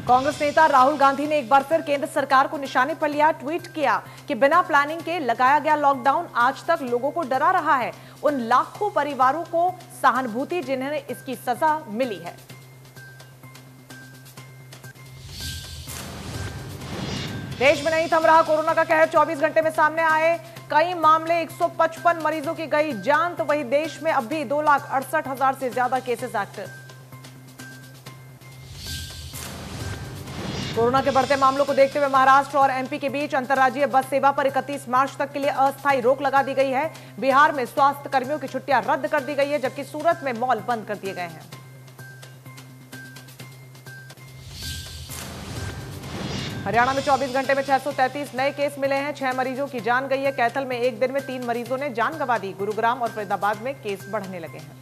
कांग्रेस नेता राहुल गांधी ने एक बार फिर केंद्र सरकार को निशाने पर लिया। ट्वीट किया कि बिना प्लानिंग के लगाया गया लॉकडाउन आज तक लोगों को डरा रहा है। उन लाखों परिवारों को सहानुभूति जिन्हें इसकी सजा मिली है। देश में नहीं थम रहा कोरोना का कहर। 24 घंटे में सामने आए कई मामले, 155 मरीजों की गई जान। तो वही देश में अब भी 2,68,000 से ज्यादा केसेस एक्टिव। कोरोना के बढ़ते मामलों को देखते हुए महाराष्ट्र और एमपी के बीच अंतर्राज्यीय बस सेवा पर 31 मार्च तक के लिए अस्थायी रोक लगा दी गई है। बिहार में स्वास्थ्य कर्मियों की छुट्टियां रद्द कर दी गई है, जबकि सूरत में मॉल बंद कर दिए गए हैं। हरियाणा में 24 घंटे में 633 नए केस मिले हैं। 6 मरीजों की जान गई है। कैथल में एक दिन में 3 मरीजों ने जान गंवा दी। गुरुग्राम और फरीदाबाद में केस बढ़ने लगे हैं।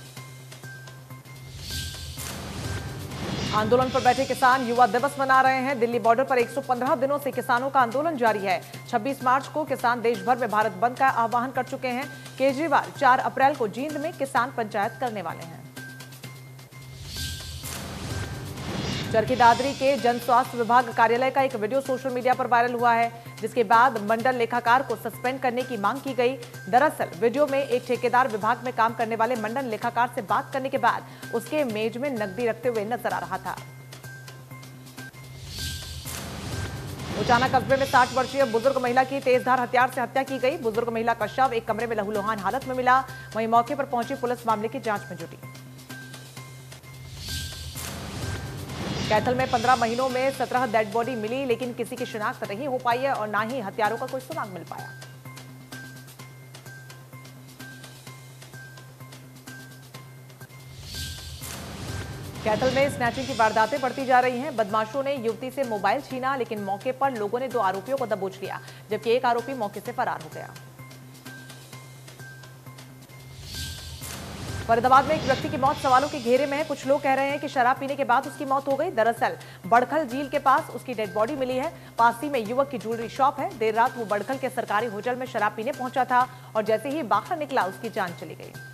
आंदोलन पर बैठे किसान युवा दिवस मना रहे हैं। दिल्ली बॉर्डर पर 115 दिनों से किसानों का आंदोलन जारी है। 26 मार्च को किसान देश भर में भारत बंद का आह्वान कर चुके हैं। केजरीवाल 4 अप्रैल को जींद में किसान पंचायत करने वाले हैं। चरखी दादरी के जन स्वास्थ्य विभाग कार्यालय का एक वीडियो सोशल मीडिया पर वायरल हुआ है, जिसके बाद मंडल लेखाकार को सस्पेंड करने की मांग की गई। दरअसल वीडियो में एक ठेकेदार विभाग में काम करने वाले मंडल लेखाकार से बात करने के बाद उसके मेज में नकदी रखते हुए नजर आ रहा था। उचाना कस्बे में 60 वर्षीय बुजुर्ग महिला की तेजधार हथियार से हत्या की गई। बुजुर्ग महिला का शव एक कमरे में लहूलुहान हालत में मिला। वहीं मौके पर पहुंची पुलिस मामले की जांच में जुटी। कैथल में 15 महीनों में 17 डेड बॉडी मिली, लेकिन किसी की शिनाख्त नहीं हो पाई है और ना ही हत्यारों का कोई सुराग मिल पाया। कैथल में स्नैचिंग की वारदातें बढ़ती जा रही हैं। बदमाशों ने युवती से मोबाइल छीना, लेकिन मौके पर लोगों ने 2 आरोपियों को दबोच लिया, जबकि एक आरोपी मौके से फरार हो गया। फरीदाबाद में एक व्यक्ति की मौत सवालों के घेरे में है। कुछ लोग कह रहे हैं कि शराब पीने के बाद उसकी मौत हो गई। दरअसल बड़खल झील के पास उसकी डेड बॉडी मिली है। पास ही में युवक की ज्वेलरी शॉप है। देर रात वो बड़खल के सरकारी होटल में शराब पीने पहुंचा था और जैसे ही बाहर निकला उसकी जान चली गई।